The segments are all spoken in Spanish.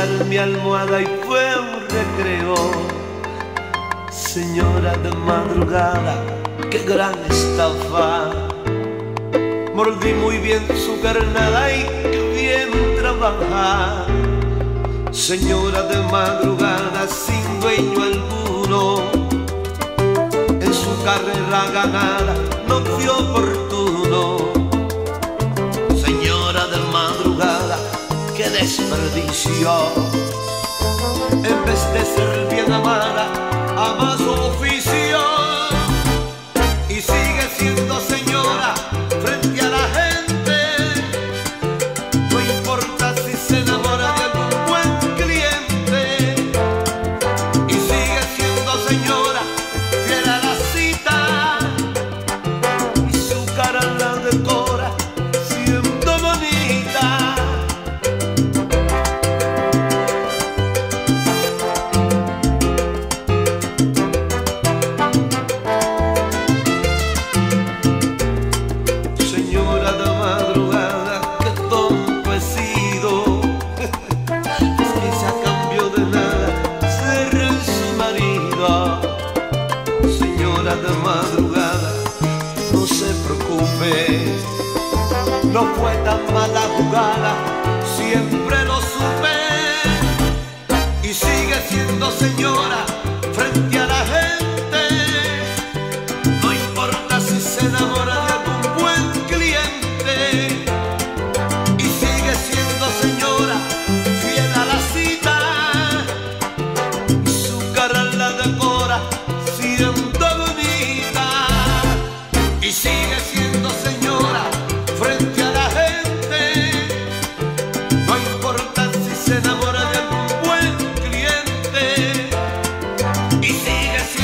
en mi almohada y fue un recreo. Señora de madrugada, qué gran estafa. Mordí muy bien su carnada y qué bien trabaja. Señora de madrugada sin dueño alguno, en su carrera ganada no fue oportuno. Señora de madrugada, qué desperdicio. En vez de ser bien amada, ama su oficio. Y sigue siendo señora frente a la gente. No importa si se enamora de algún buen cliente. Y sigue siendo señora fiel a la cita. Y su cara la decora siendo bonita. Señora de madrugada, qué tonto he sido. Es que se a cambio de nada ser su marido. Señora de madrugada, no se preocupe, no fue tan mala jugada, siempre lo supe. Y sigue siendo señora frente a la gente. No importa si se enamora de algún buen cliente. Y sigue siendo señora fiel a la cita. Y su cara la decora siendo bonita. Y sigue siendo señora frente a la gente. No importa si se enamora de algún buen cliente. Y sigue siendo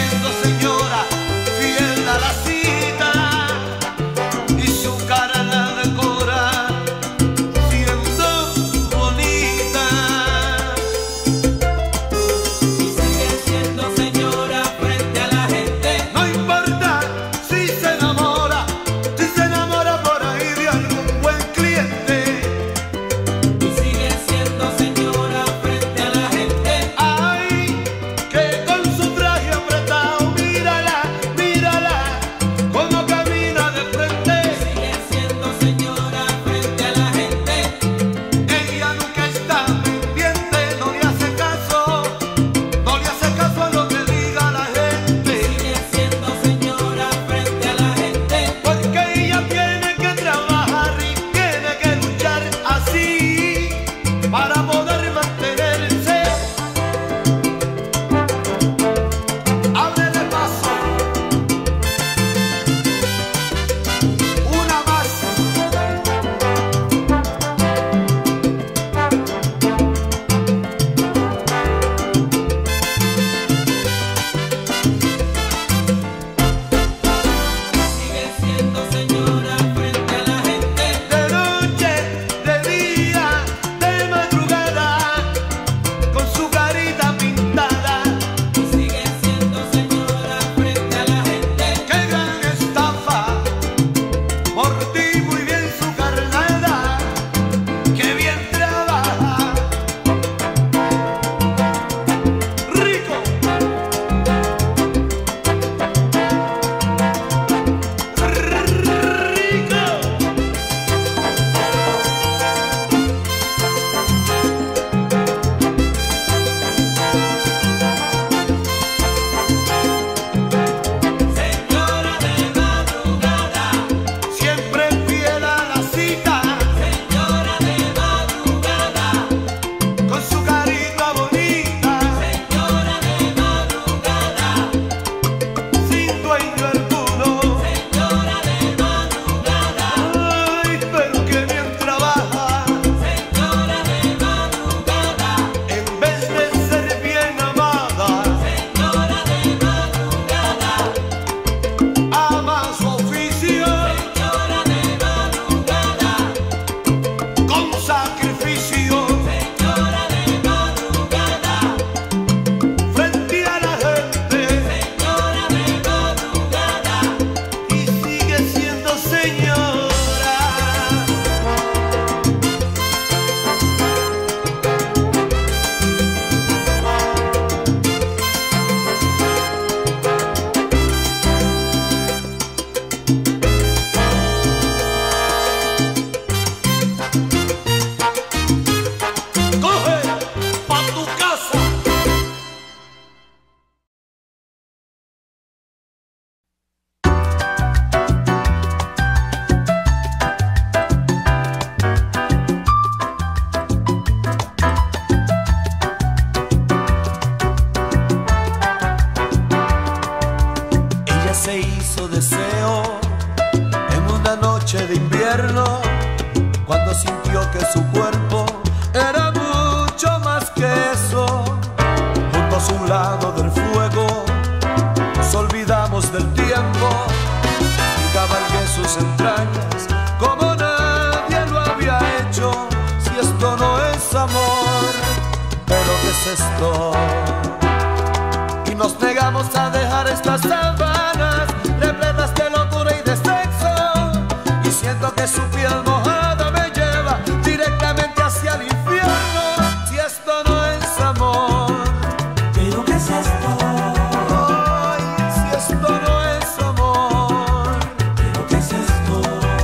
que su cuerpo era mucho más que eso. Juntos a un lado del fuego nos olvidamos del tiempo y cabalgué sus entrañas como nadie lo había hecho. Si esto no es amor, ¿pero qué es esto? Y nos negamos a dejar estas sábanas repletas de locura y de sexo, y siento que su piel mojada me lleva directamente hacia el infierno. Si esto no es amor, ¿pero qué es esto? ay, si esto no es amor, ¿Pero qué es esto?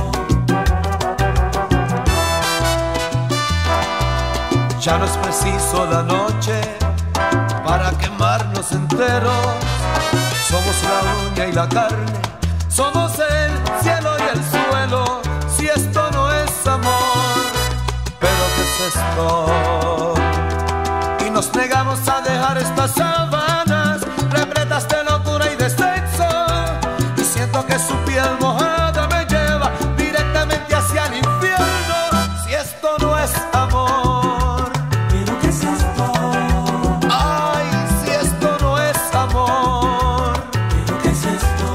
ya no es preciso la noche para quemarnos enteros. Somos la uña y la carne, somos el cielo y el suelo. Si esto no es amor, ¿pero qué es esto? Y nos negamos a dejar estas sábanas repletas de locura y de sexo, y siento que su piel mojada me lleva directamente hacia el infierno. Si esto no es amor, ¿Pero qué es esto? ay, si esto no es amor. ¿Pero qué es esto?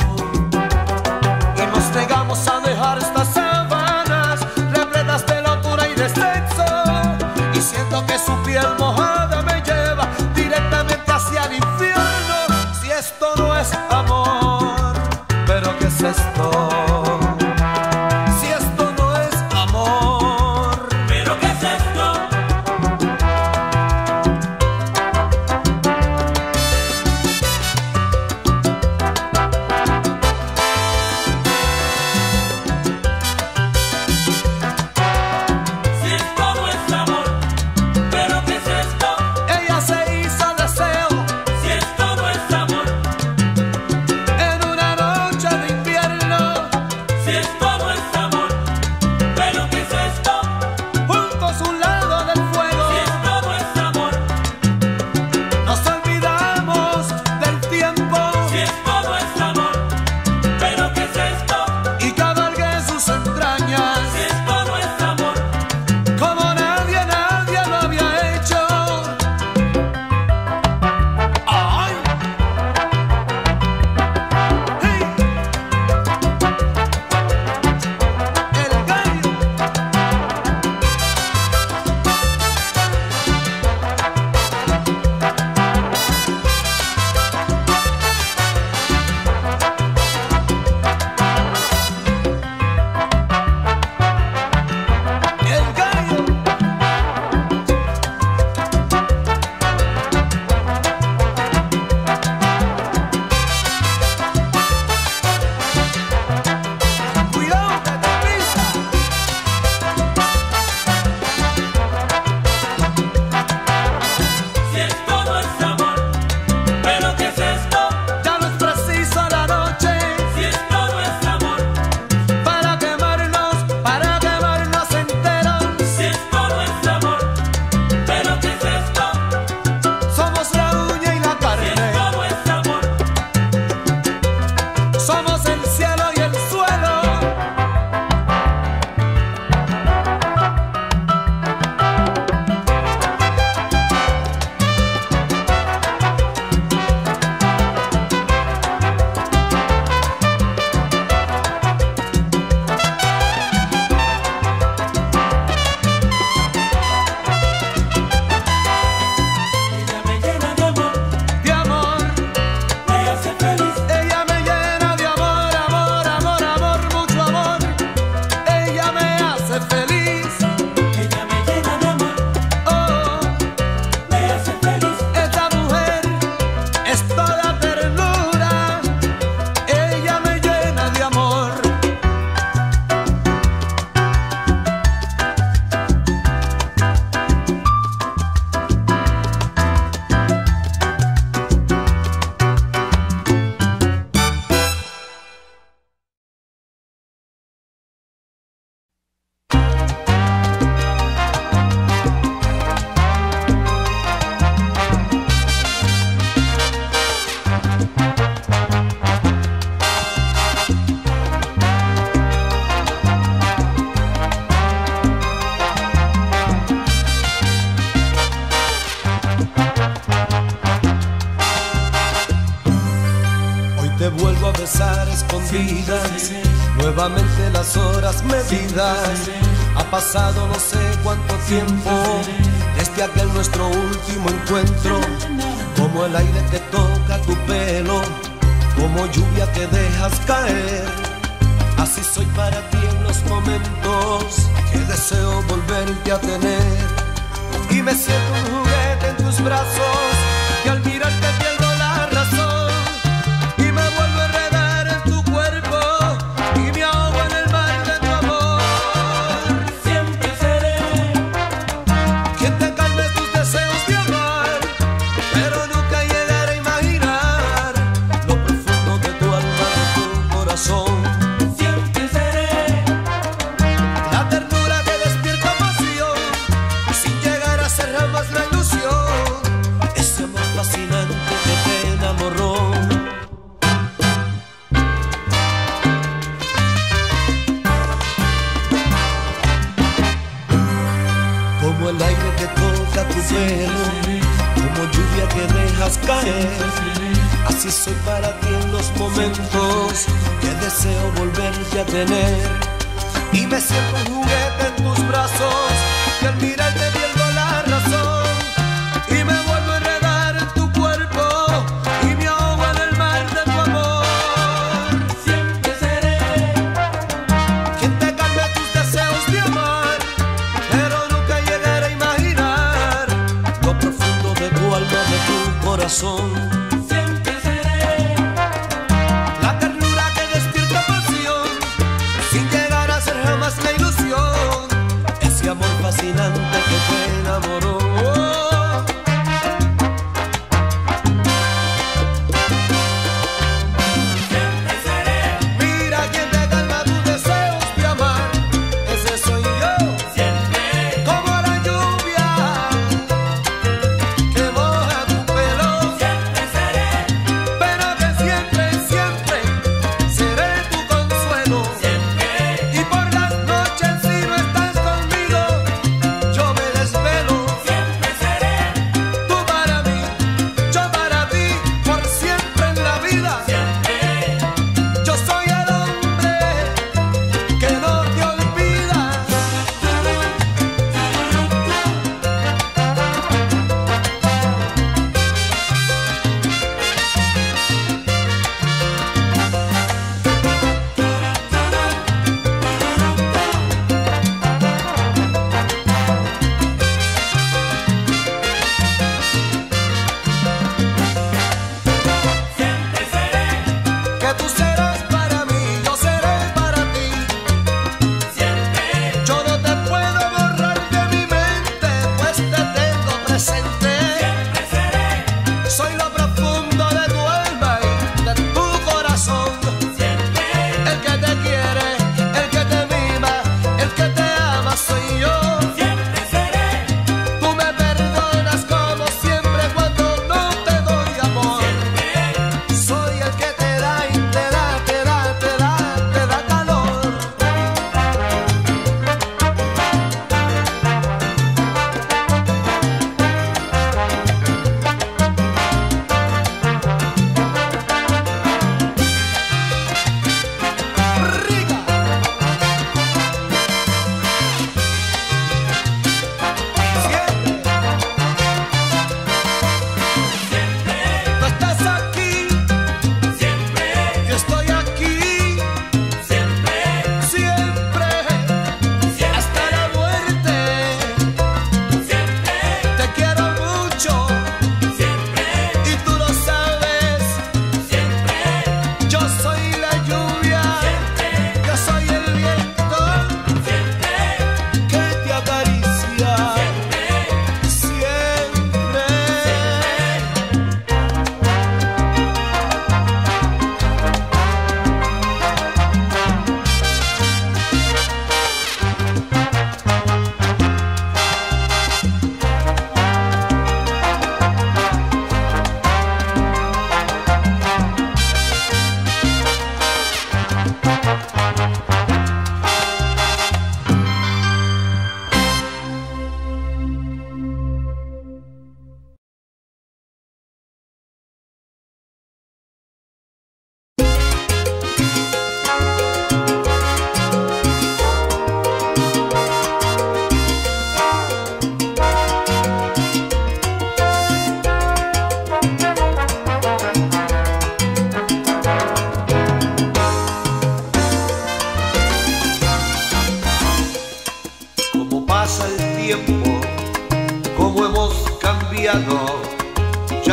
Y nos negamos a dejar estas sábanas repletas de locura y de sexo, y siento que su piel mojada me lleva directamente hacia besar escondidas, nuevamente las horas medidas. Ha pasado no sé cuánto tiempo desde aquel nuestro último encuentro. Como el aire que toca tu pelo, como lluvia que dejas caer. Así soy para ti en los momentos que deseo volverte a tener. Y me siento un juguete en tus brazos, que al mirarte pierdo la razón. Y me vuelvo a enredar en tu cuerpo, y me ahogo en el mar de tu amor. Siempre seré Quien te calme tus deseos de amar, pero nunca llegaré a imaginar lo profundo de tu alma, de tu corazón. Siempre seré La ternura que despierta pasión, sin llegar a ser jamás la ilusión. Ese amor fascinante que te enamoró. Como el aire que toca tu pelo, como lluvia que dejas caer. Así soy para ti en los momentos que deseo volverte a tener. Y me siento un juguete en tus brazos, que al mirarte pierdo la razón. Y me vuelvo a enredar en tu cuerpo, y me ahogo en el mar de tu amor. Siempre seré Quien te calme tus deseos de amar, pero nunca llegaré a imaginar lo profundo de tu alma, de tu corazón. Siempre seré La ternura que despierta pasión, sin llegar a ser jamás la ilusión. Ese amor fascinante que te enamoró. Siempre seré Mira quien te calma tus deseos de amar, ese soy yo. Siempre Como la lluvia que moja tu pelo, Siempre seré pero que siempre, siempre seré tu consuelo. Siempre Y por las noches si no estás conmigo, yo me desvelo. Siempre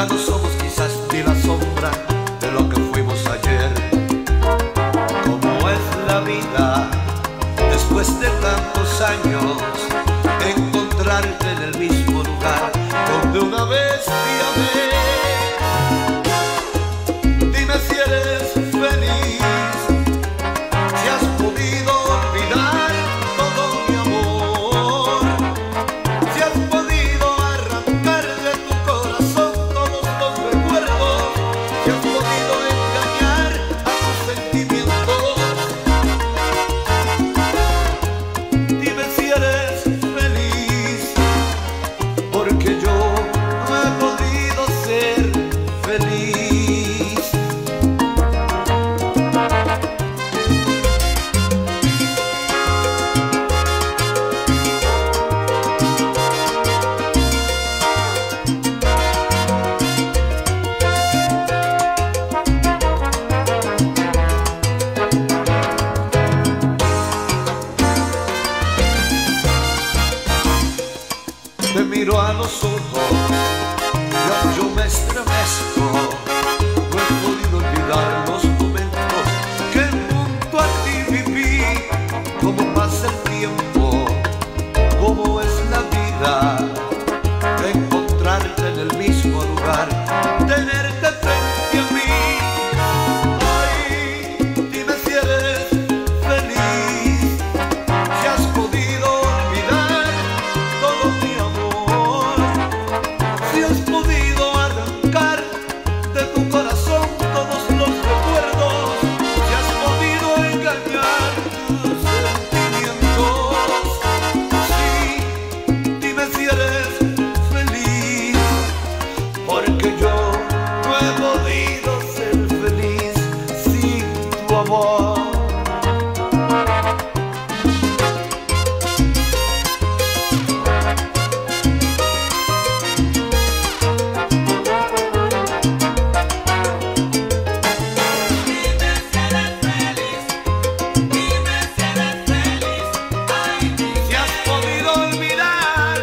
Ya no somos quizás ni la sombra de lo que fuimos ayer. ¿Cómo es la vida después de tantos años? Encontrarte en el mismo lugar donde una vez te amé. Dime si eres feliz, si has podido olvidar todo mi amor, si has podido arrancar de tu corazón todos los recuerdos, si has podido engañar a tus sentimientos. Dime si eres feliz, porque yo no he podido ser feliz. Te miro a los ojos, ya yo me estremezco. No he podido olvidar los momentos que junto a ti viví. Cómo pasa el tiempo, cómo es la vida, encontrarte en el mismo lugar, tenerte frente a mí. Ay, dime si eres feliz, si has podido olvidar todo mi amor, si has podido arrancar de tu corazón todos los recuerdos, si has podido engañar tus sentimientos. Sí, dime si eres feliz, porque yo no he podido ser feliz sin tu amor. Dime si eres feliz, dime si eres feliz, ay dime. Si has podido olvidar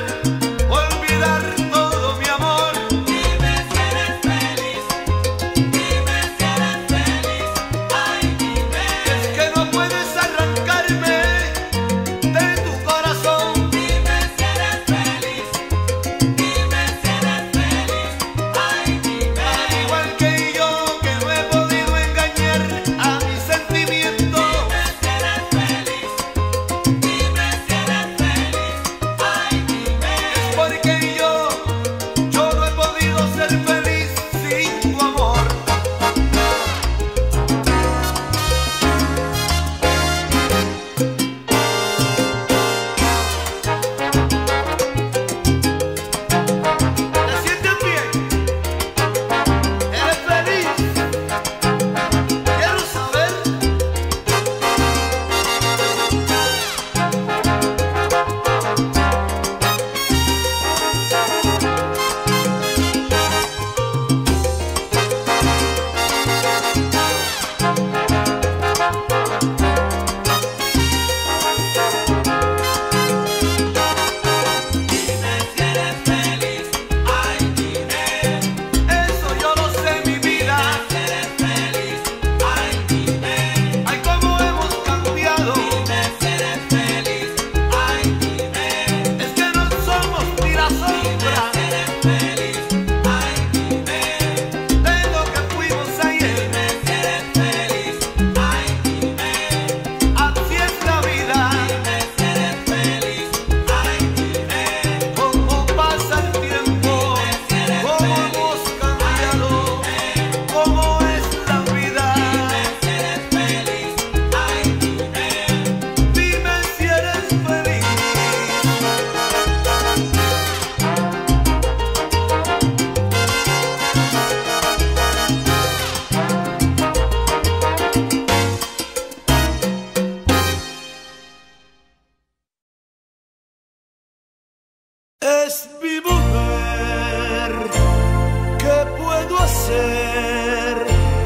todo mi amor. Dime si eres feliz, dime si eres feliz, ay dime. Es que no puedes arrancarme de tu corazón. Dime si eres feliz, dime si eres feliz, ay dime. Al igual que yo, que no he podido engañar a mis sentimientos. Dime si eres feliz, dime si eres feliz, ay dime. Porque yo no he podido ser feliz sin tu amor. ¿Te sientes bien? ¿Eres feliz? Quiero saber. Dime si eres feliz, ay dime. Eso yo lo sé, mi vida. Si eres feliz, ay dime. Ay, cómo hemos cambiado. Dime si eres feliz, ay dime. Es que no somos ni la Dime sombra si eres feliz, ay dime. de lo que fuimos ayer. Dime si eres feliz, ay dime. Así es la vida. Dime si eres feliz, ay dime. Cómo pasa el tiempo, cómo hemos cambiado, cómo es la vida. Si eres feliz, ay dime. Dime si eres feliz. Es mi mujer, ¿qué puedo hacer?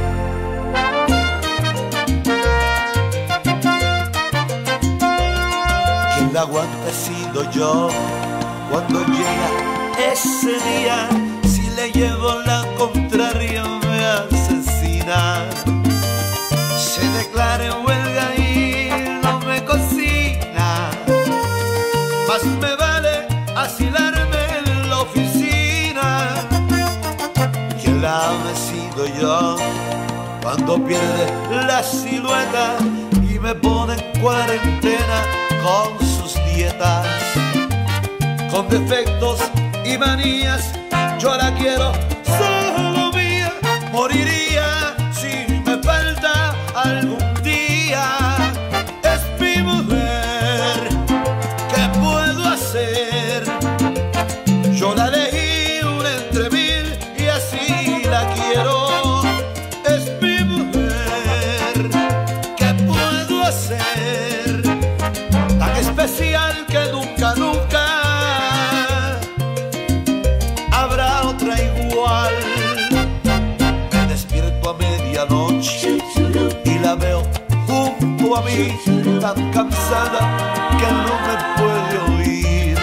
Quien la aguanta he sido yo. Cuando llega ese día, si le llevo la contraria me asesina. Se declara en huelga y no me cocina. Más me vale asilarme en la oficina. Quien la ame sido yo cuando pierde la silueta y me pone en cuarentena con sus dietas. Con defectos y manías, yo la quiero solo mía. Moriría si me falta algún día. Es mi mujer, ¿qué puedo hacer? Yo la elegí una entre mil y así la quiero. Es mi mujer, ¿qué puedo hacer? Tan especial que nunca, nunca habrá otra igual. Me despierto a medianoche y la veo junto a mí, tan cansada que no me puede oír.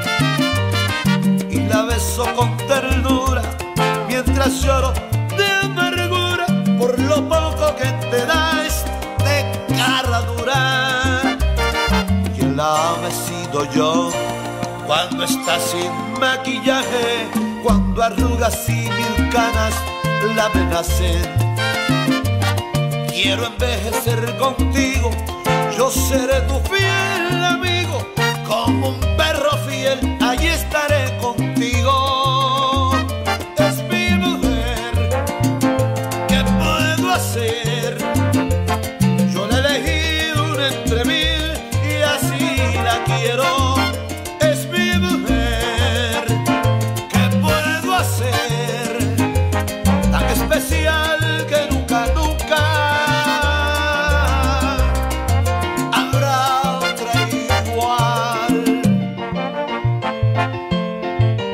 Y la beso con ternura mientras lloro de amargura por lo poco que te da este cara dura. Quien la ame he sido yo cuando está sin maquillaje, cuando arrugas y mil canas la amenacen. Quiero envejecer contigo, yo seré tu fiel amigo. Como un perro fiel, allí estaré contigo. Es mi mujer, ¿qué puedo hacer? Yo la elegí una entre mil y así la quiero. Es mi mujer, ¿qué puedo hacer? Tan especial que nunca, nunca habrá otra igual.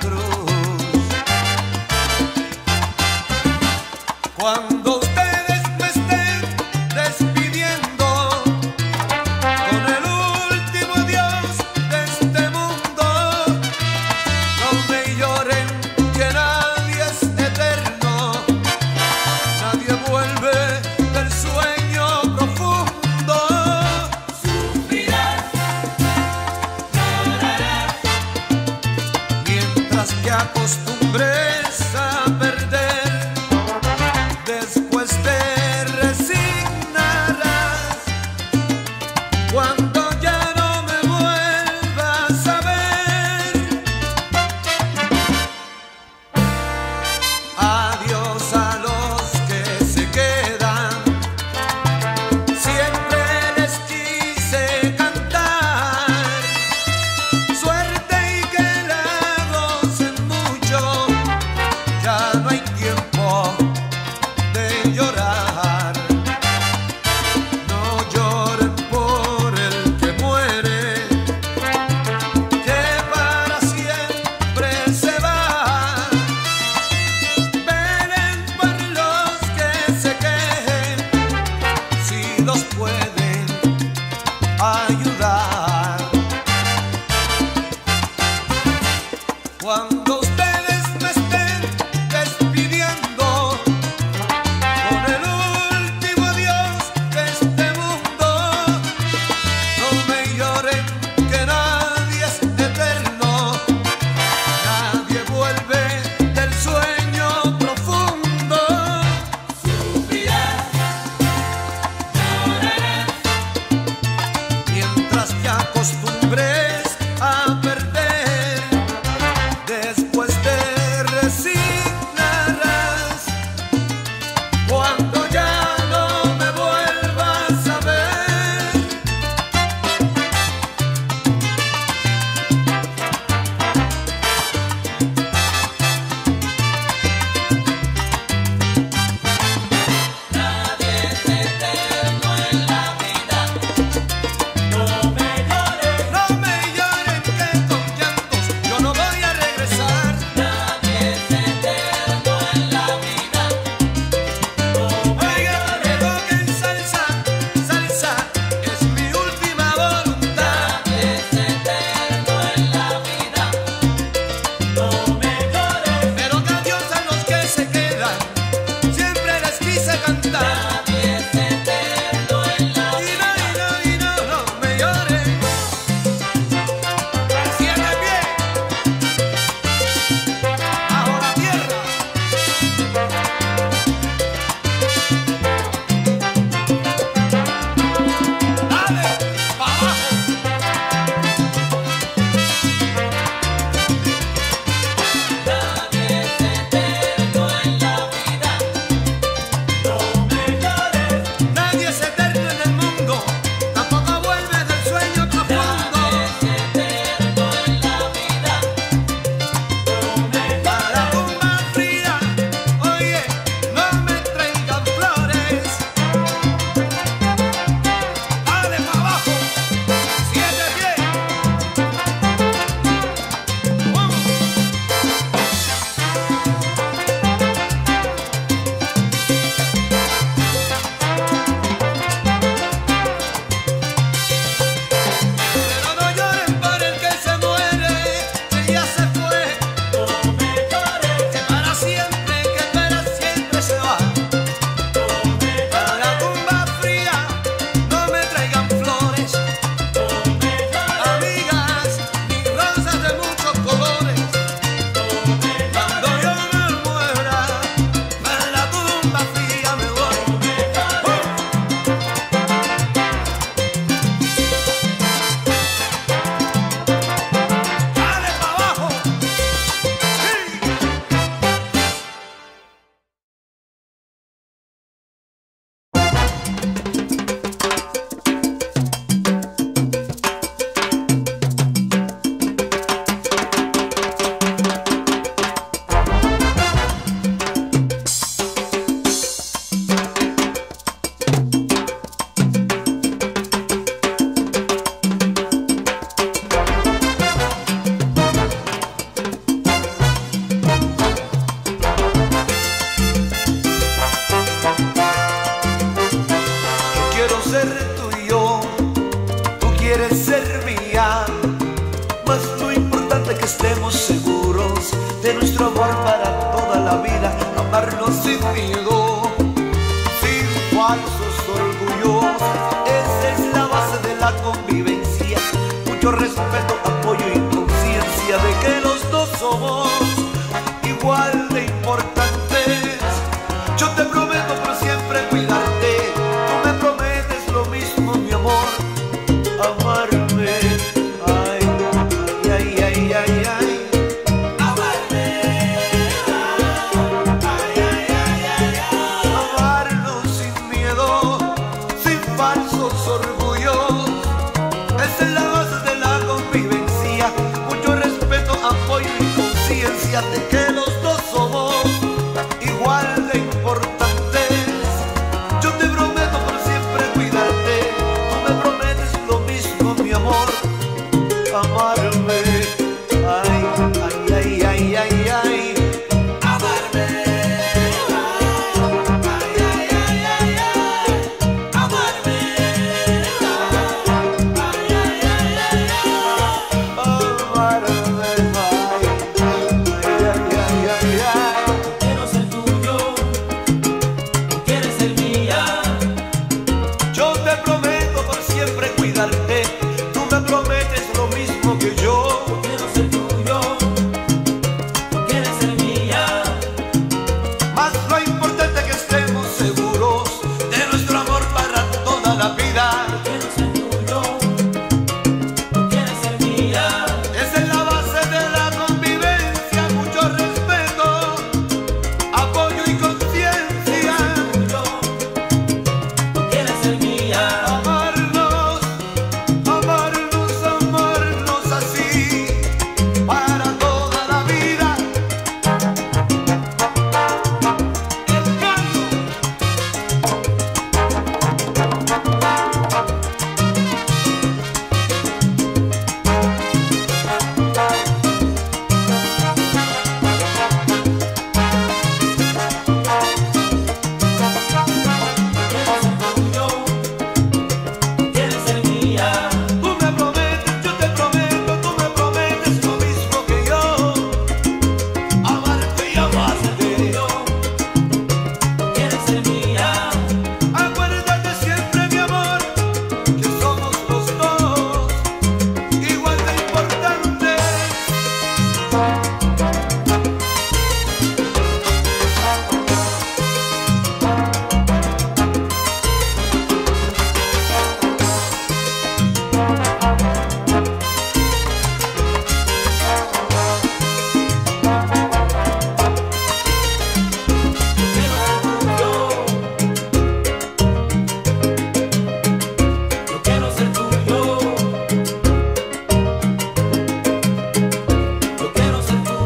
cruz. Cuando ustedes me estén despidiendo con el último adiós de este mundo, no me lloren, que nadie es eterno, nadie vuelve del sueño profundo. Sufrirás, llorarás, Mientras te acostumbres a perder, después te resignarás. Cuando ya no me vuelvas a ver, adiós a los que se quedan. Siempre les quise cantar suerte y que la gocen mucho. Ya no hay tiempo de llorar. No lloren por el que muere, que para siempre se va. Velen por los que se quejen, si los pueden ayudar. Cuando ustedes me estén despidiendo con el último adiós de este mundo, no me lloren, que nadie es eterno, nadie vuelve del sueño profundo. sufrirás, llorarás, Mientras te acostumbres a perder, después estemos seguros de nuestro amor para toda la vida, amarnos sin miedo, sin falsos orgullos. Esa es la base de la convivencia, mucho respeto, apoyo y conciencia de que los dos somos igual de importantes. Yo te prometo por siempre cuidarte, tú me prometes lo mismo, mi amor, amarme. Ay, ay, ay, ay, ay. Amarme. Ay, ay, ay, ay, ay. Amarnos sin miedo, sin falsos orgullos. Esa es la base de la convivencia, mucho respeto, apoyo y conciencia de que los dos somos igual de importantes. Yo te prometo por siempre cuidarte, tú me prometes lo mismo, mi amor, amarme. Ay, ay, ay, ay, ay, ay. Amarme. Ay, ay, ay, ay, ay. Amarme. Ay, ay, ay, ay, ay. Amarme, ay, ay, ay, ay, ay. Quiero ser tuyo, tú quieres ser mía. Yo te prometo por siempre cuidarte, tú me prometes lo mismo que yo. Quiero ser tuyo, tú quieres ser mía. Más lo importante que estemos seguros de nuestro amor para toda la vida. Quiero ser tuyo, tú quieres ser mía. Esa es la base de la convivencia, mucho respeto, apoyo y conciencia. Tuyo, tú quieres ser mía. Amarnos, amarnos, amarnos así para toda la vida. El canto. Tuyo, tú quieres ser mía. Tú me prometes, yo te prometo, tú me prometes lo mismo que yo. Amarte y amarte. Tuyo, tú quieres ser mía. Acuérdate siempre, mi amor, que somos los dos igual de importantes. Yo quiero ser tuyo. Yo quiero ser tuyo.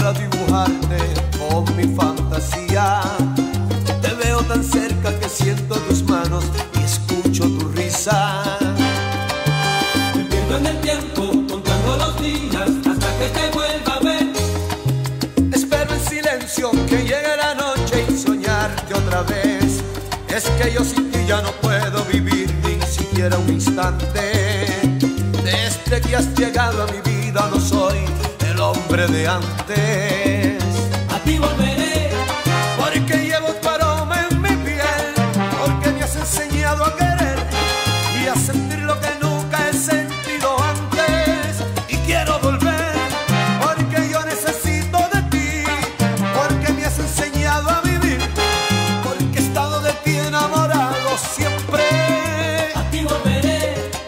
para dibujarte con mi fantasía. Te veo tan cerca que siento tus manos y escucho tu risa. Me pierdo en el tiempo contando los días hasta que te vuelva a ver. Espero en silencio que llegue la noche y soñarte otra vez. Es que yo sin ti ya no puedo vivir ni siquiera un instante. Desde que has llegado a mi vida no soy el hombre de antes. A ti volveré, Porque llevo tu aroma en mi piel, porque me has enseñado a querer y a sentir lo que nunca he sentido antes. Y quiero volver, porque yo necesito de ti, porque me has enseñado a vivir, porque he estado de ti enamorado siempre. a ti volveré.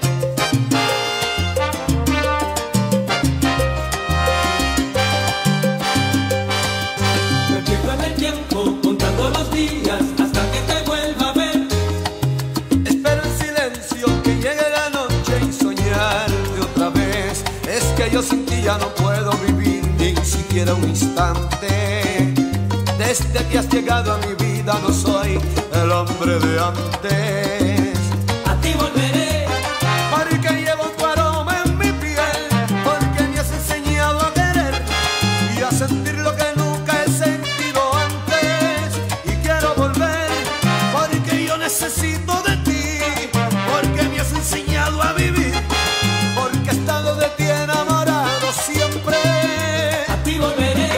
Me pierdo en el tiempo contando los días hasta que te vuelva a ver. Espero en silencio que llegue la noche y soñarte otra vez. Es que yo sin ti ya no puedo vivir ni siquiera un instante. Desde que has llegado a mi vida no soy el hombre de antes. A ti volveré, Porque llevo tu aroma en mi piel, porque me has enseñado a querer y a sentir lo que nunca he sentido antes. Y quiero volver, porque yo necesito de ti, porque me has enseñado a vivir, porque he estado de ti enamorado siempre. a ti volveré.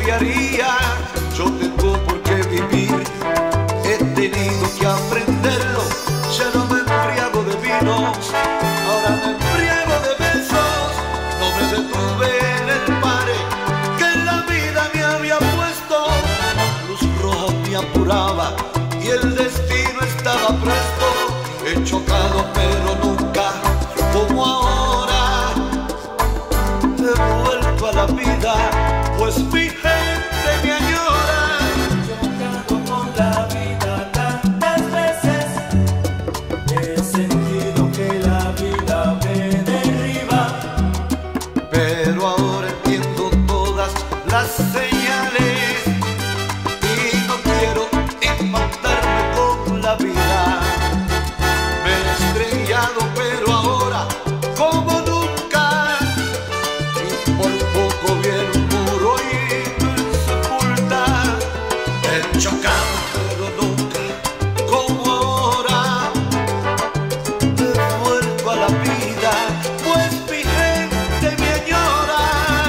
cambiaría. Yo tengo por qué vivir, he tenido que aprenderlo. Ya no me embriago de vinos, ahora me embriago de besos. No me detuve en el pare que la vida me había puesto. La luz roja me apuraba y el destino estaba presto. He chocado pero nunca como ahora. He vuelto a la vida, pues mi gente me añora. Chocado con la vida tantas veces, he sentido que la vida me derriba. Pero ahora entiendo todas las señales y no quiero impactarme con la vida. Me he estrellado pero ahora como nunca, y por poco viene un muro y me sepulta. He chocado pero nunca como ahora. He vuelto a la vida, pues mi gente me añora.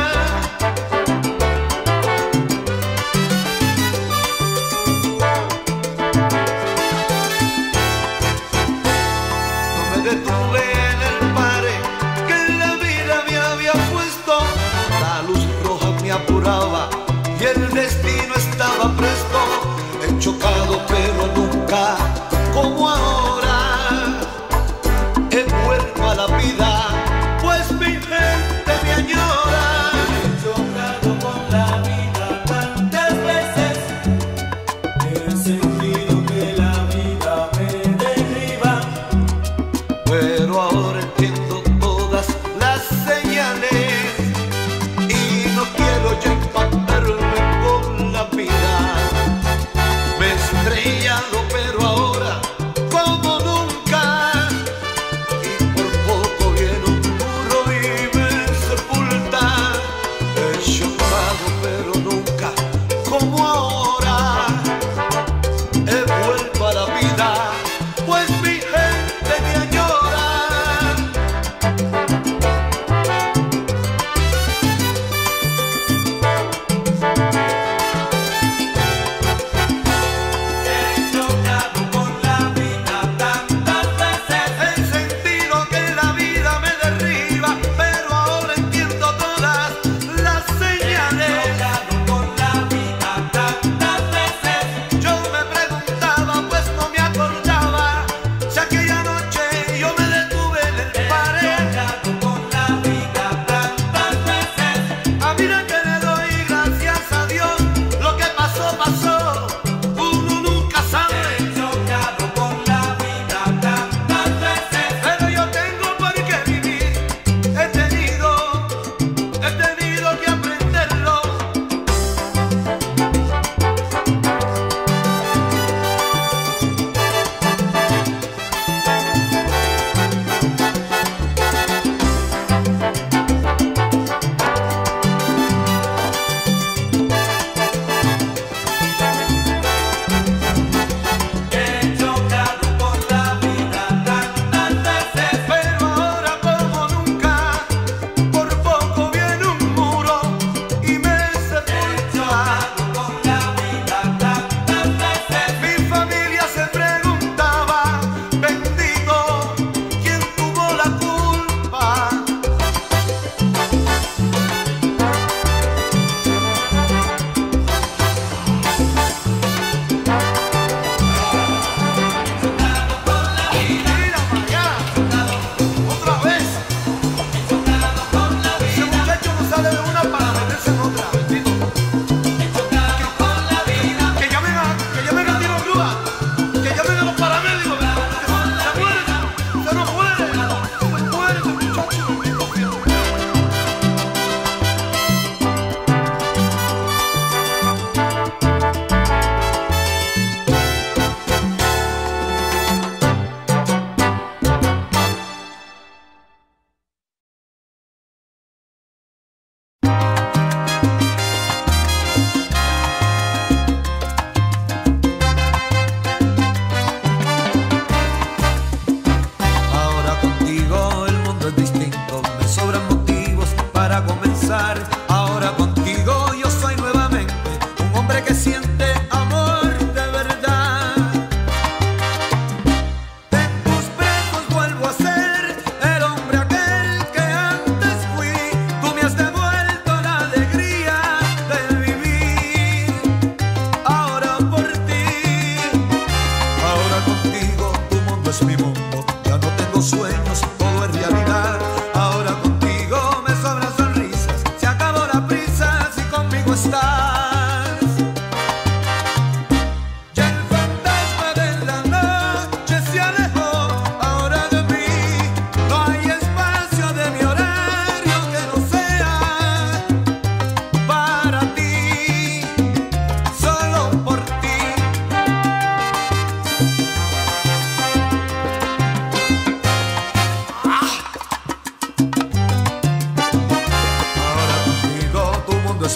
No me detuve en el pare que la vida me había puesto. La luz roja me apuraba y el destino estaba presto. He chocado pero nunca como ahora. He vuelto a la vida, pues mi gente me añora. He chocado con la vida tantas veces, he sentido que la vida me derriba. Pero ahora entiendo todas las señales y no quiero ya impactarme con la vida. Me he estrellado pero ahora como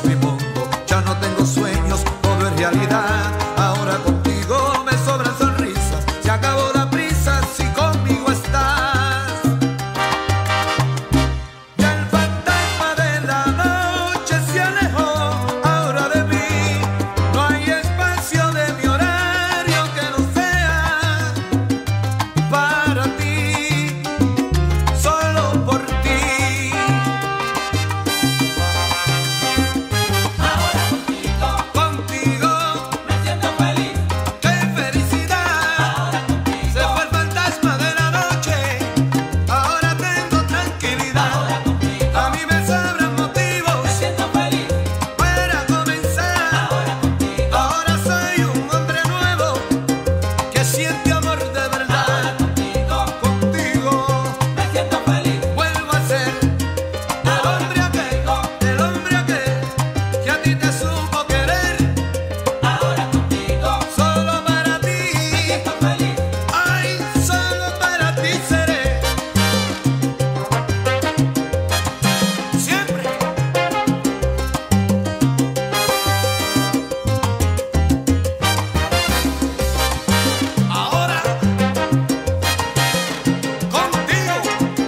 mi mundo. Ya no tengo sueños, todo es realidad. Ahora contigo me sobran sonrisas. Se acabó la prisa si conmigo estás. Ya el fantasma de la noche se alejó ahora de mí. No hay espacio de mi horario que no sea para ti, solo por ti. Ahora contigo me siento feliz. ¡Qué felicidad! Ahora contigo Se fue el fantasma de la noche, ahora tengo tranquilidad. ahora contigo A mí me sobran motivos me siento feliz. para comenzar. Ahora contigo Ahora soy un hombre nuevo que siente amor de ahora verdad. contigo Contigo me siento feliz. vuelvo a ser el hombre aquel que a ti te supo querer. Ahora contigo Solo para me ti, siento feliz. ay, solo para ti seré. Siempre. Ahora contigo.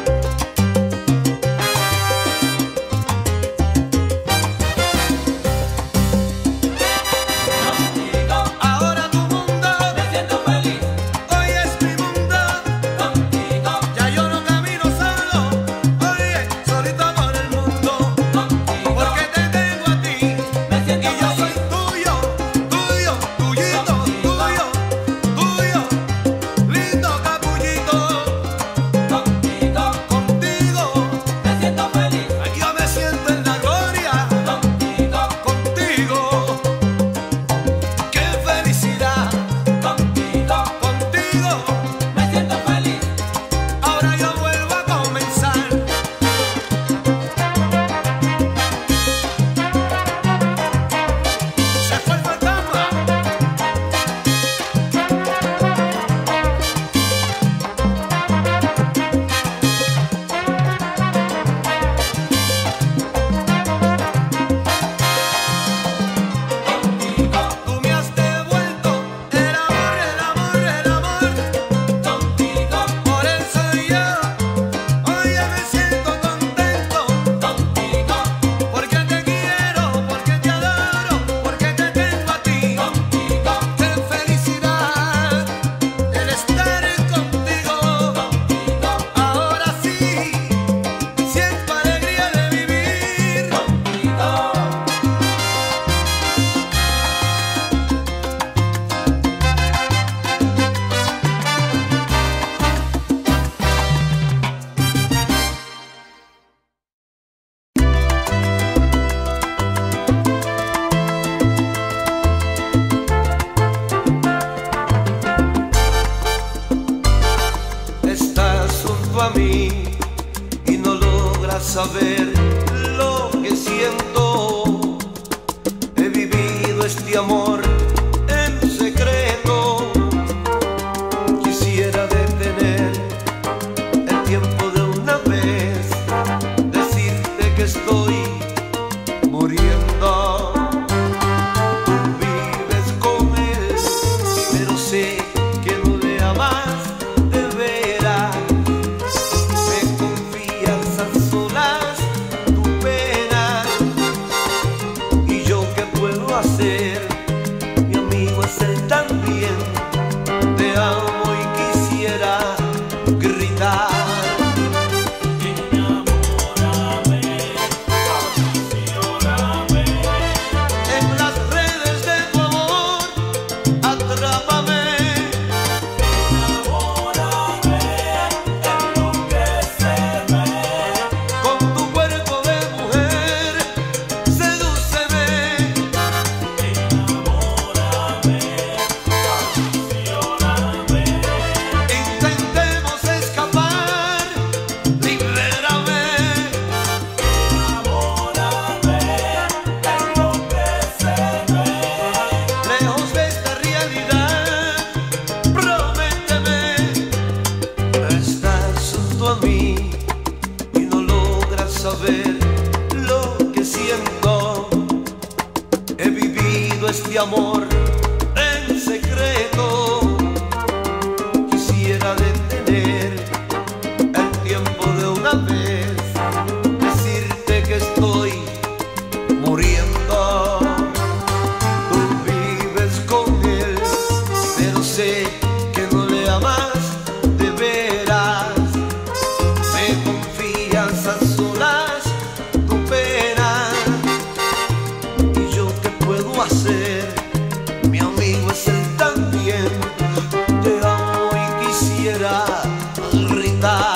Contigo Ahora tu mundo, me siento feliz. hoy es mi mundo. Contigo Ya yo no camino solo, oye, solito por el mundo. contigo Porque te tengo a ti me y siento yo soy feliz. tuyo, tuyo, tuyito, tuyo, tuyo, lindo capullito. Contigo Contigo me siento feliz. yo me siento en la gloria. Contigo Contigo, qué felicidad. contigo Contigo, me siento feliz. ahora yo vuelvo a comenzar. Se fue el fantasma. Tú me has devuelto el amor, el amor, el amor. Contigo Por eso yo hoy ya me siento contento. contigo Porque te quiero, porque te adoro, porque te tengo a ti. contigo ¡Qué felicidad el estar contigo! contigo Ahora sí, siento alegría de vivir. contigo. Estás junto a mí y no logras saber lo que siento. He vivido este amor en secreto. Quisiera detener el tiempo de una vez, decirte que estoy muriendo. Tú vives con él, pero sé que no le amas de veras. Me confías a solas tu pena. ¿Y yo qué puedo hacer? Mi amigo es él también. Te amo y quisiera gritar. Enamórame, apasioname, En las redes de tu amor, atrápame. enamórame, enloquéceme. Con tu cuerpo de mujer, sedúceme. Enamórame, este amor en secreto. Quisiera detener el tiempo de una vez, decirte que estoy muriendo. Tú vives con él, pero sé que no le amas de veras. Me confías a solas tu pena, y yo qué puedo hacer, mi amigo es él también. Te amo y quisiera gritar.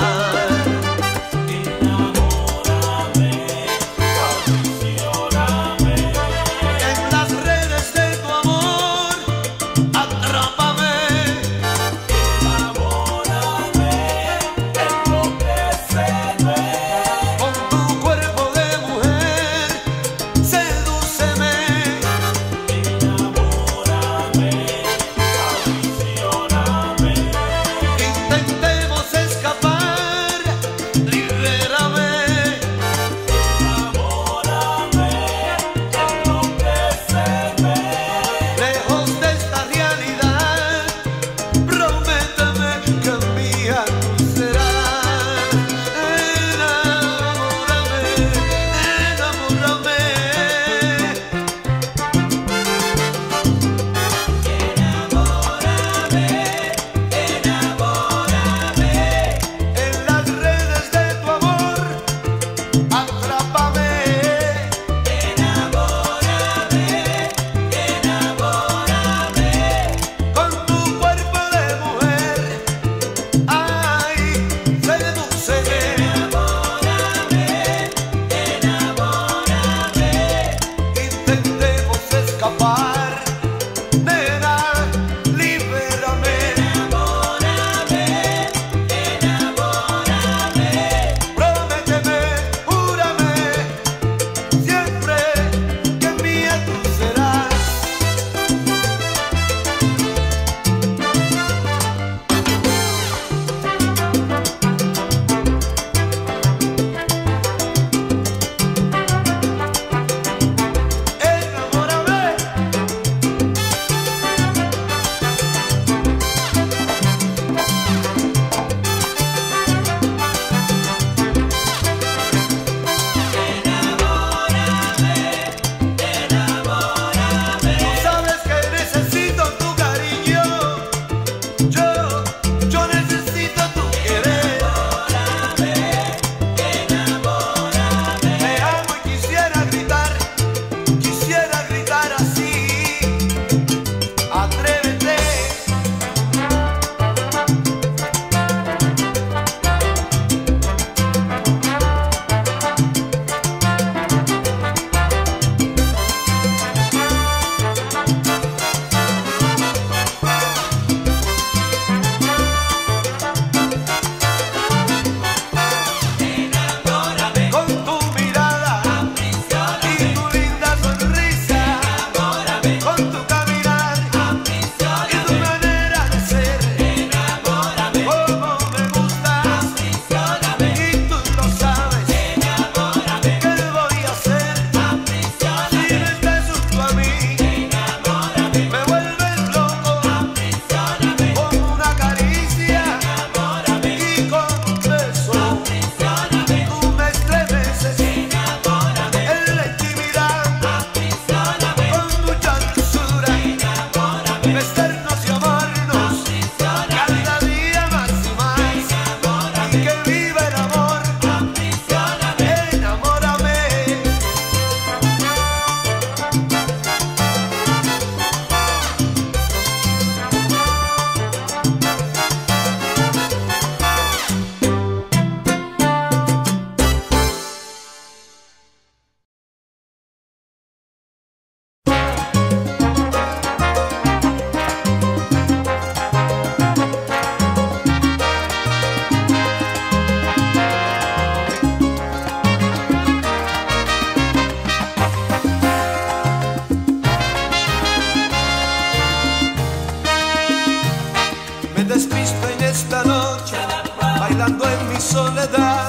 bailando en mi soledad.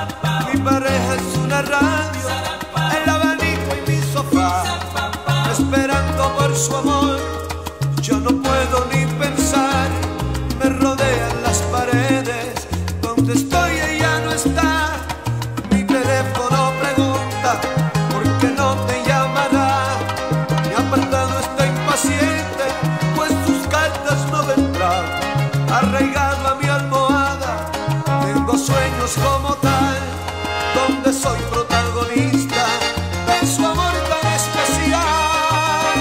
Mi pareja es una radio, el abanico y mi sofá, esperando por por su amor, yo no puedo ni pensar. Me rodean las paredes, donde estoy ella no está. Mi teléfono pregunta por qué no te llamará. Mi apartado está impaciente, pues sus cartas no vendrán. Arraigado a mi almohada, tengo sueños como tal, donde soy protagonista de su amor tan especial.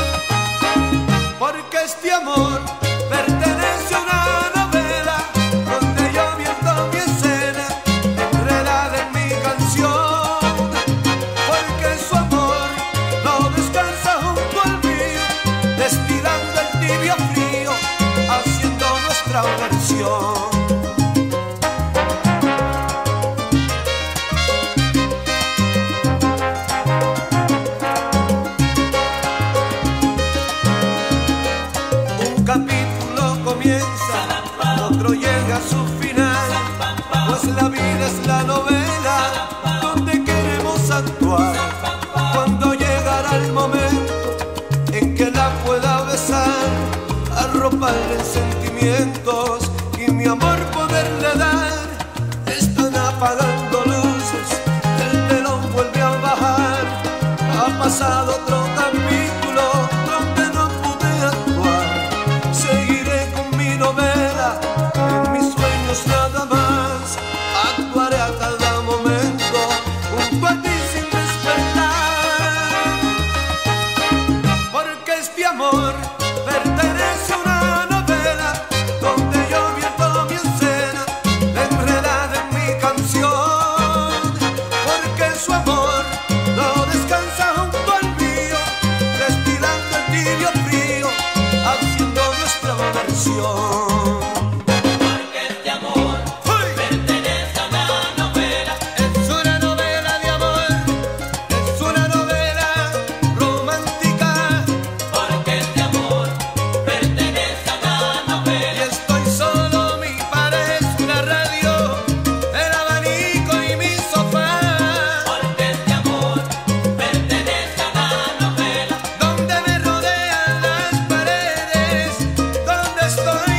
Porque este amor pertenece a una novela, donde yo viendo mi escena enredada en mi canción. Porque su amor no descansa junto al mío, destilando el tibio frío, haciendo nuestra versión. Capítulo comienza, otro llega a su final, pues la vida es la novela donde queremos actuar. Cuando llegará el momento en que la pueda besar, arroparle en sentimientos y mi amor poderle dar, están apagando luces, el telón vuelve a bajar. Ha pasado otro capítulo donde no pude actuar. Seguiré con mi novela, en mis sueños nada más. Actuaré a cada momento junto a ti sin despertar. Porque este amor pertenece a una novela, donde yo viento mi escena enredada en mi canción. Porque su amor no descansa junto al mío, destilando el tibio frío, haciendo nuestra versión. Porque este amor pertenece a una novela. Es una novela de amor, es una novela romántica. Porque este amor pertenece a una Y novela. estoy solo, mi pared es una radio, el abanico y mi sofá. Porque este amor pertenece a una novela. Donde me rodean las paredes, donde estoy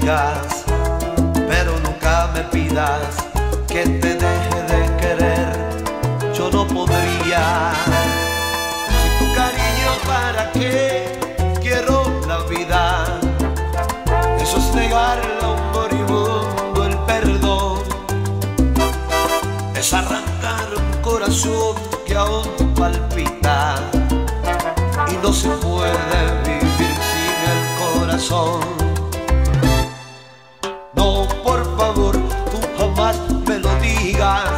digas, pero nunca me pidas que te deje de querer. Yo no podría. Sin tu cariño, ¿para qué quiero la vida? Eso es negarle a un moribundo el perdón. Es arrancar un corazón que aún palpita y no se puede vivir sin el corazón. No, por favor, tú jamás me lo digas.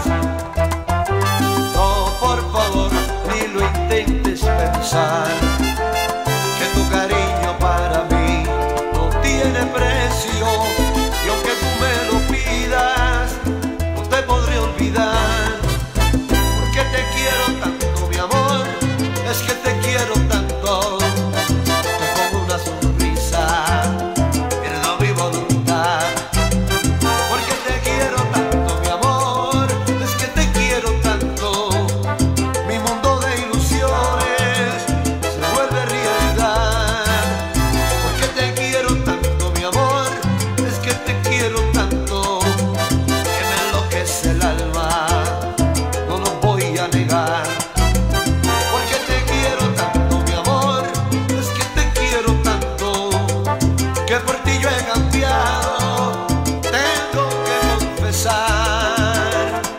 No, por favor, ni lo intentes pensar, que tu cariño para mí no tiene precio. Y aunque tú me lo pidas, no te podré olvidar. Porque te quiero tanto, mi amor, es que te quiero tanto. Te pongo una sonrisa, pierdo mi voluntad. Porque te quiero tanto, mi amor, es que te quiero tanto. Mi mundo de ilusiones se vuelve realidad. Porque te quiero tanto, mi amor, es que te quiero tanto, que me enloquece el alma, no lo voy a negar. Porque te quiero tanto, mi amor, es que te quiero tanto, que por ti yo he cambiado, tengo que confesar.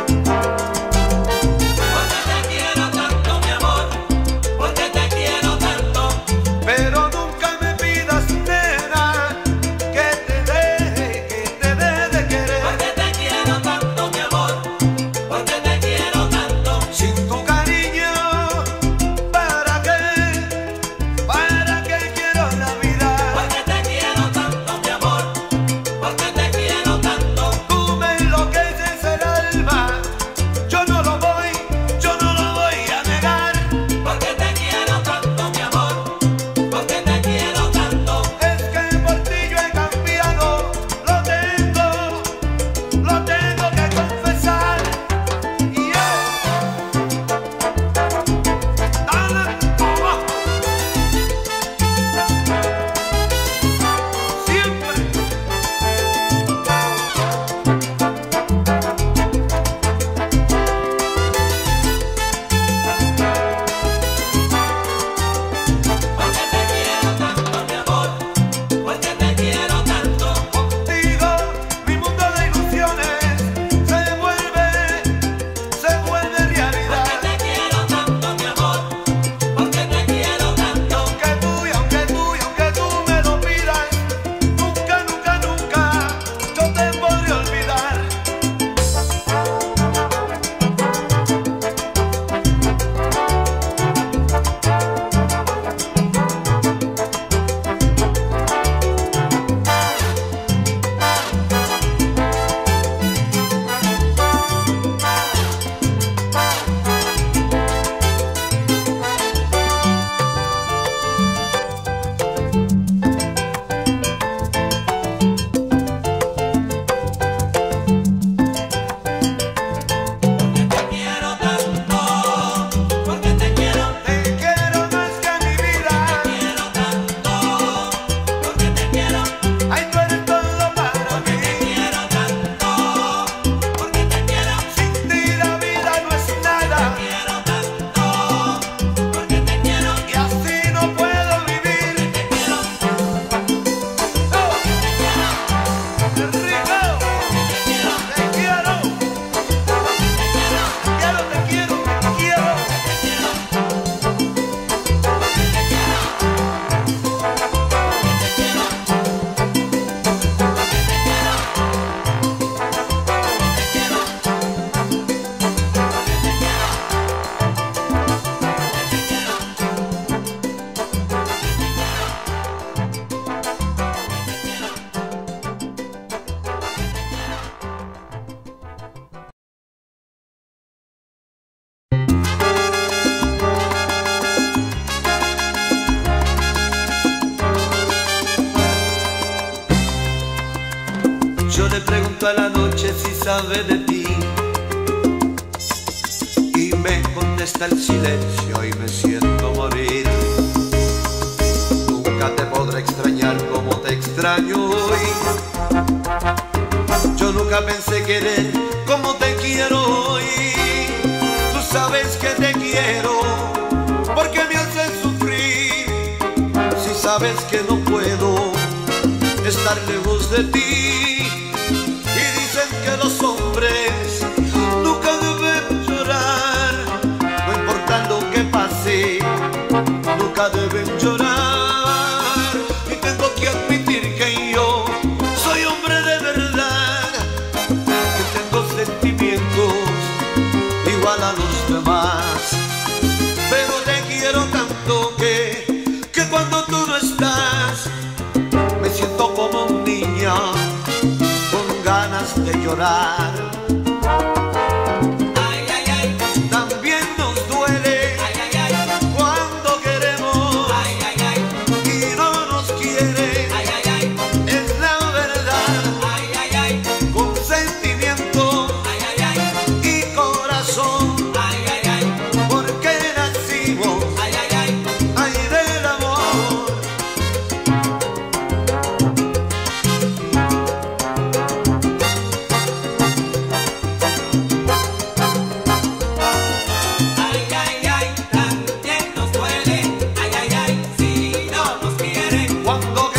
Porque te quiero tanto, mi amor, porque te quiero tanto. Pero nunca me pidas, nena, que te deje de querer. Porque te quiero tanto, mi amor, porque te quiero tanto. Sin tu cariño, ¿para qué? ¿Para qué quiero la vida? Porque te quiero tanto, mi amor, porque te quiero tanto. Tú me enloqueces el alma, yo no lo voy a negar. Porque te quiero tanto, mi amor, porque te quiero tanto. Es que por ti yo he cambiado, lo tengo que confesar. Y dale, toma. Siempre. Porque te quiero tanto, mi amor, porque te quiero tanto. Contigo mi mundo de ilusiones se vuelve realidad. Porque te quiero tanto, mi amor, porque te quiero tanto. Aunque tú me lo pidas, nunca yo te podré olvidar. Porque te quiero tanto, porque te quiero Te quiero más que mi vida. quiero tanto, porque te quiero, Ay, tú eres todo para te mí. quiero tanto, porque te quiero, Sin ti la vida no es nada. quiero tanto, porque te quiero, Y así no puedo vivir. te quiero, ¡Oh! Enrico, te quiero. Yo le pregunto a la noche si sabe de ti y me contesta el silencio y me siento morir. Nunca te podré extrañar como te extraño. extraño hoy. Yo nunca pensé querer como te quiero hoy. Tú sabes que te quiero porque me haces sufrir. Si sabes que no puedo estar lejos de ti. Y dicen que los hombres nunca deben llorar, no importa lo que pase, nunca deben llorar. Y tengo que admitir que yo soy hombre de verdad, que tengo sentimientos igual a los demás. Pero te quiero tanto que cuando tú no estás me siento como un niño con ganas de llorar. Ay, ay, ay, También nos duele ay, ay, ay, cuando queremos ay, ay, ay, y no nos quieren. ay, ay, ay, Es la verdad, ay, ay, ay, con sentimiento ay, ay, ay, y corazón, ay, ay, ay, porque nacimos ay, ay, ay. ahí del amor. Ay, ay, ay, también nos duele. Ay, ay, ay, si no nos quieren. Cuando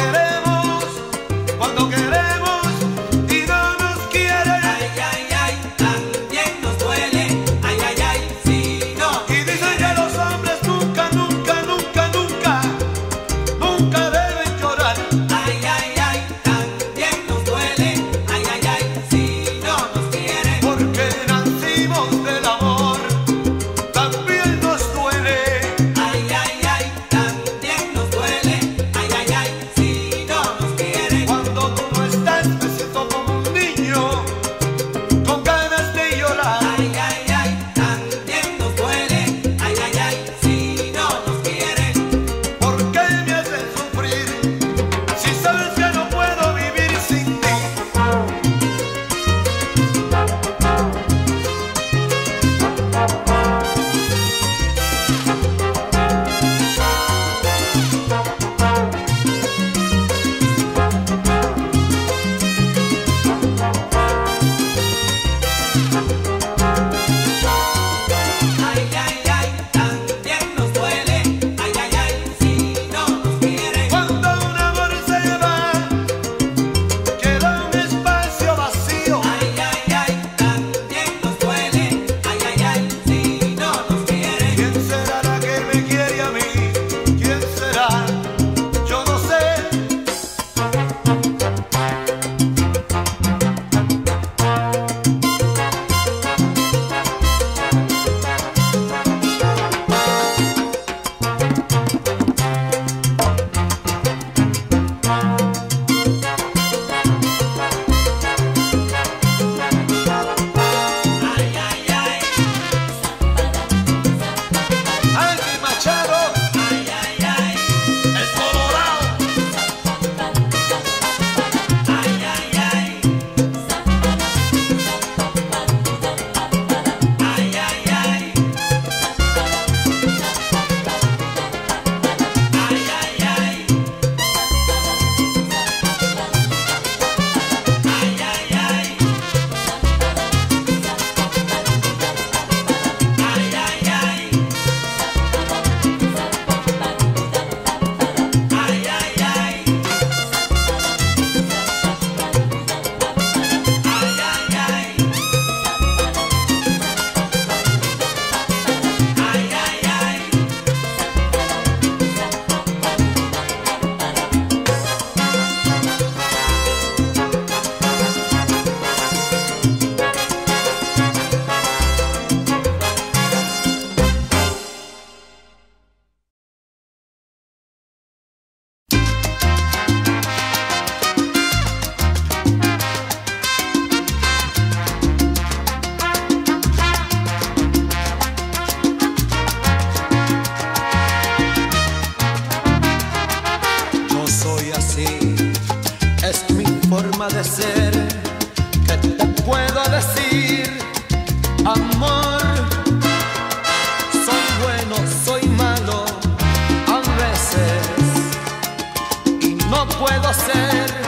queremos y no nos quieren. Ay, ay, ay, también nos duele. Ay, ay, ay, si no. Y dicen que los hombres nunca, nunca, nunca, nunca, nunca deben llorar. Ay, ay, ay, también nos duele. Ay, ay, ay, si no nos quieren. Porque nacimos del amor, también nos duele. Ay, ay, ay, también nos duele. Ay, ay, ay, si no nos quieren. Cuando tú no estás me siento como un niño con ganas de llorar. Ay, ay, ay, también nos duele. Ay, ay, ay, si no nos quieren. ¿Por qué me haces sufrir si sabes que no puedo vivir sin ti? Ay, ay, ay, también nos duele. Ay, ay, ay, si no nos quieren. Cuando un amor se va, queda un espacio vacío. Ay, ay, ay, también nos duele. Ay, ay, ay, si no nos quieren. ¿Quién será la que me quiere a mí? ¿Quién será? Yo no sé. Ay, ay, ay, Ángel Machado, ay, ay, ay, el Colorado. ay, ay, ay, ay, ay, ay, ay, ay, ay. Yo soy así, es mi forma de ser. ¿Qué te puedo decir, amor? Soy bueno, soy malo a veces y no puedo ser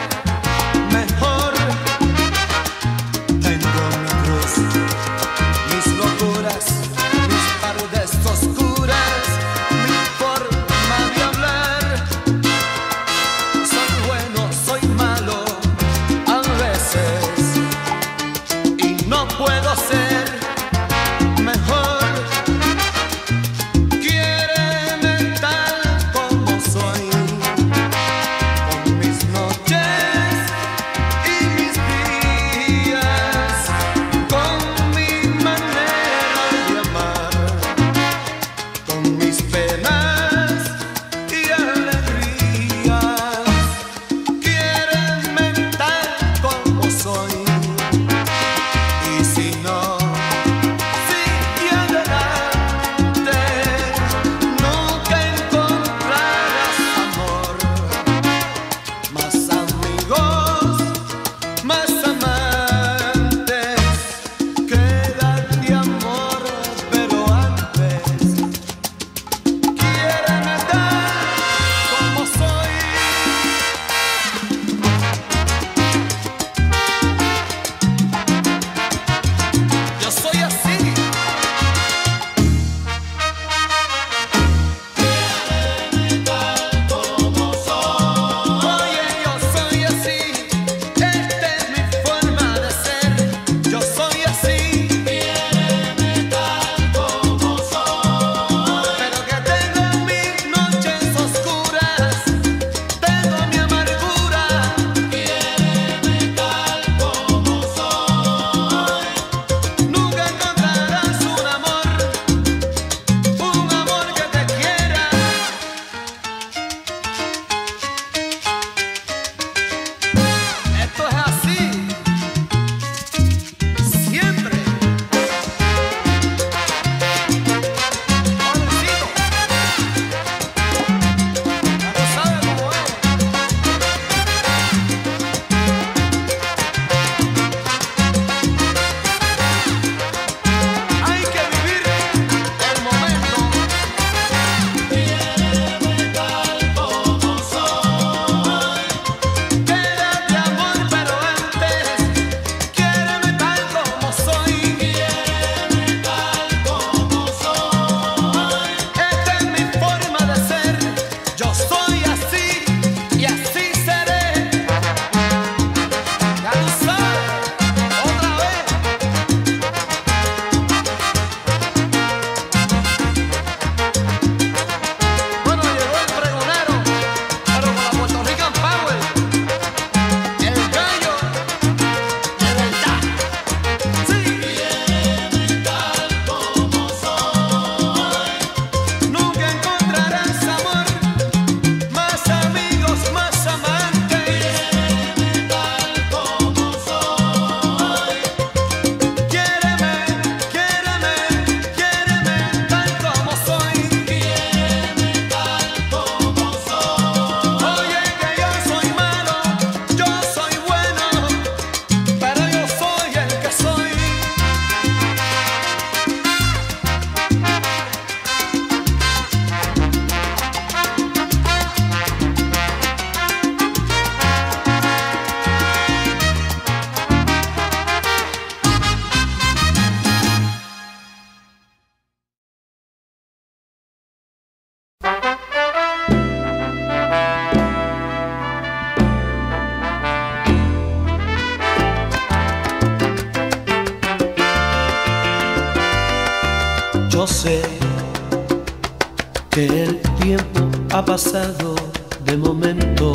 Yo sé que el tiempo ha pasado de momento.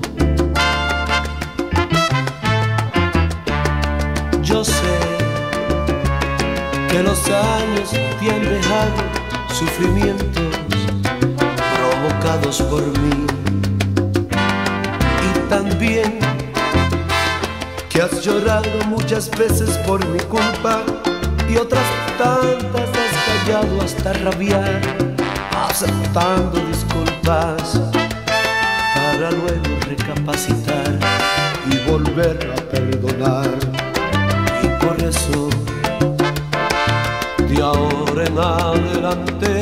Yo sé que los años te han dejado sufrimientos provocados por mí, y también que has llorado muchas veces por mi culpa y otras tantas has callado hasta rabiar, aceptando disculpas para luego recapacitar y volver a perdonar. Y por eso de ahora en adelante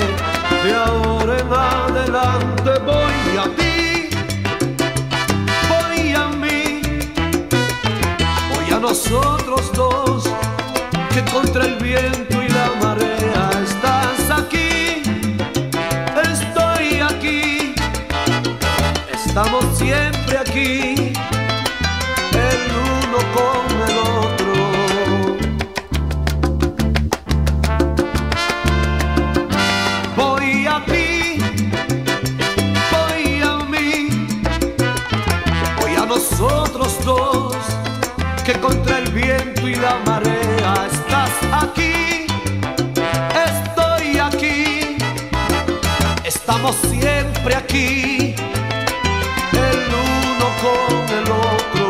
voy a ti, voy a mí, voy a nosotros dos, que contra el viento y la marea estás aquí, estoy aquí, estamos siempre aquí, el uno con el otro. Voy a ti, voy a mí, voy a nosotros dos, que contra el viento y la marea estás aquí, estoy aquí, estamos siempre aquí, el uno con el otro.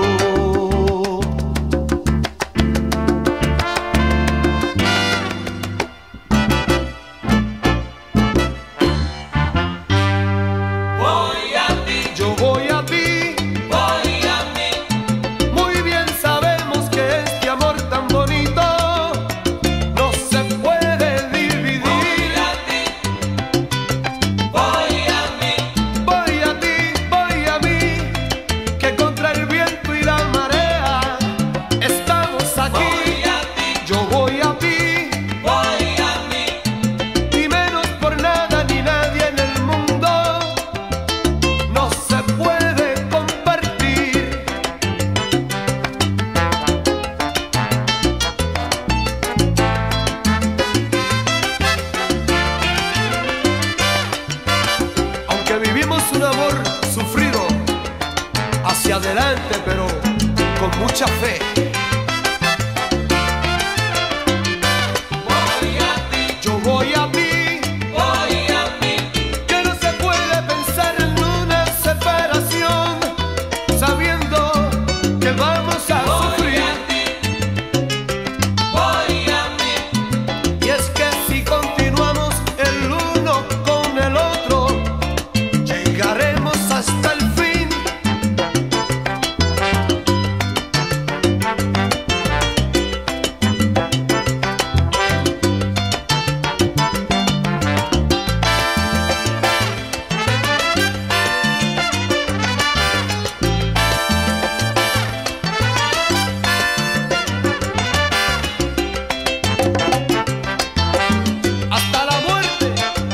Voy a ti, Yo voy a ti, voy a mí, muy bien sabemos que este amor tan bonito no se puede dividir. voy a ti, voy a mí, Voy a ti, voy a mí, que contra el viento y la marea estamos aquí. voy a ti, Yo voy a ti, voy a mí, y menos por nada ni nadie en el mundo no se puede compartir. Aunque vivimos un amor sufrido, hacia adelante pero con mucha fe. voy a ti, Yo voy a ti, voy a mí, que no se puede pensar en una separación, sabiendo que vamos a voy sufrir. a ti, voy a mí, Y es que si continuamos el uno con el otro, llegaremos hasta el fin. Hasta la muerte.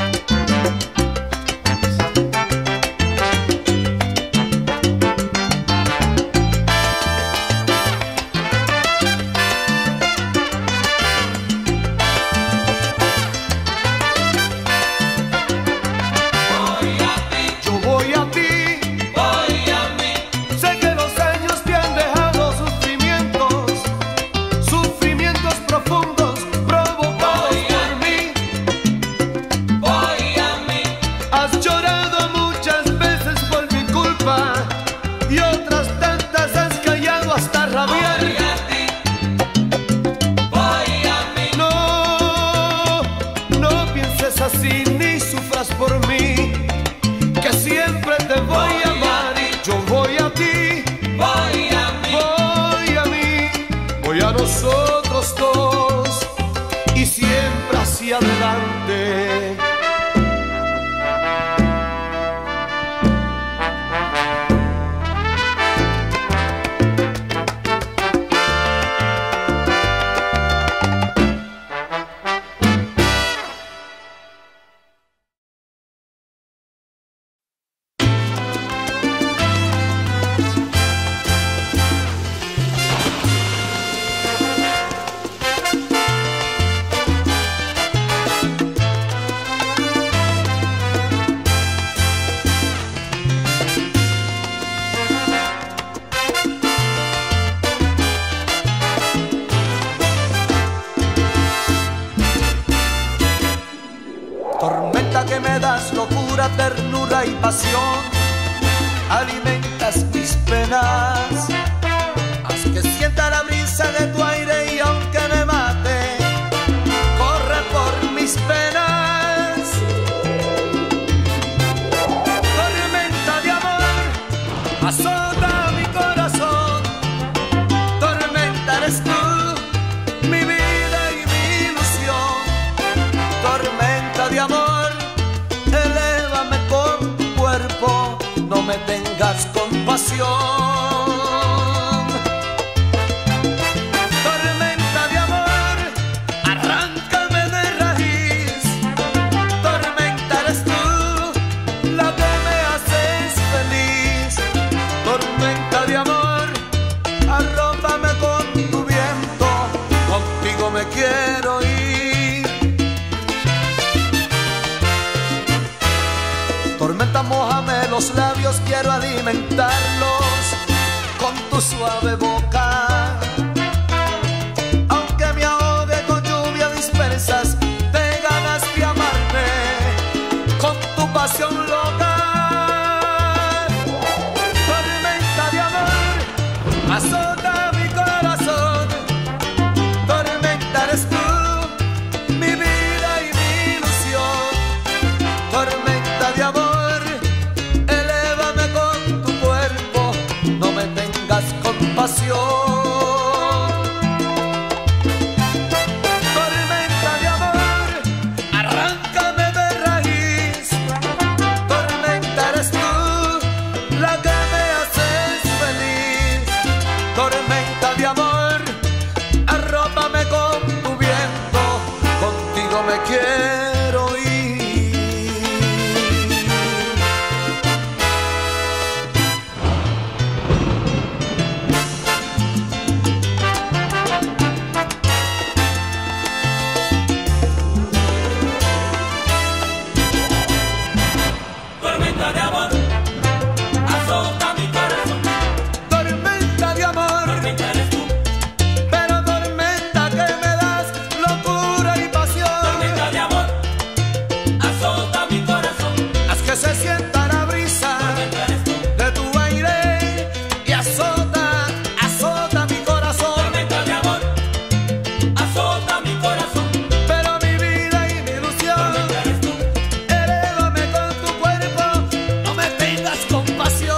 voy a ti, Yo voy a ti, voy a mí, sé que los años te han dejado sufrimientos profundos provocados por mí. voy a mí, Has llorado muchas veces por mi culpa y otras tantas has callado hasta rabiar. voy a ti, voy a mí, No, no pienses así ni sufras por mí, que siempre te voy a amar. Yo voy a ti, voy a mí, voy a mí, voy a nosotros dos y siempre hacia adelante. ternura y pasión, alimentas mis penas, haz que sienta la brisa de tu aire y aunque me mate, corre por mis penas. Tormenta de amor, azota mi corazón, tormenta eres tú, mi vida y mi ilusión. Tormenta de amor, elévame con tu cuerpo, no me tengas compasión. Tormenta de amor, arráncame de raíz, tormenta eres tú, la que me haces feliz. Tormenta de amor, arrópame con tu viento, contigo me quiero ir. Tormenta, mójame los labios, quiero alimentarlos con tu suave boca. Aunque me ahogue con lluvia dispersas, te ganas de amarme con tu pasión loca. Tormenta de amor, azota mi corazón, tormenta eres tú, mi vida y mi ilusión. Tormenta de amor, elévame con tu cuerpo, no me tengas compasión. Tormenta de amor, arráncame de raíz, tormenta eres tú, la que me haces feliz. Tormenta de amor, arrópame con tu viento, contigo me quiero ir. Tormenta de amor, azota mi corazón. Tormenta de amor, Tormenta eres tú. pero tormenta que me das locura y pasión. Tormenta de amor, azota mi corazón. Haz que se sienta la brisa Tormenta eres tú. de tu aire y azota, azota mi corazón. Tormenta de amor, azota mi corazón. Pero mi vida y mi ilusión, Tormenta eres tú. elévame con tu cuerpo, no me tengas compasión.